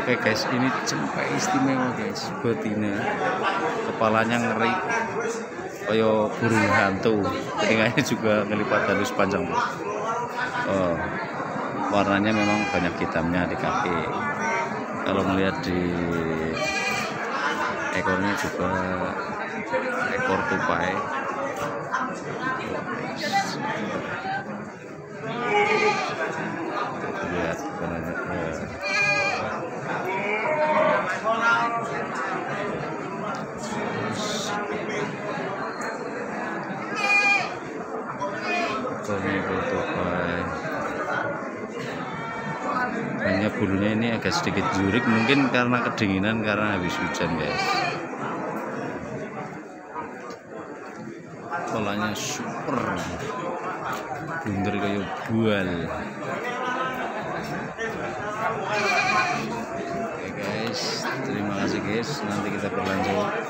Oke guys, ini cempe istimewa guys, betina, kepalanya ngeri, kayak burung hantu, telinganya juga ngelipat halus panjang. Oh, warnanya memang banyak hitamnya di kaki. Kalau melihat di ekornya juga ekor tupai. Lihat hanya bulunya ini agak sedikit jurik, mungkin karena kedinginan karena habis hujan guys. Polanya super bunder kayak bual. Oke guys, terima kasih guys, nanti kita berlanjut.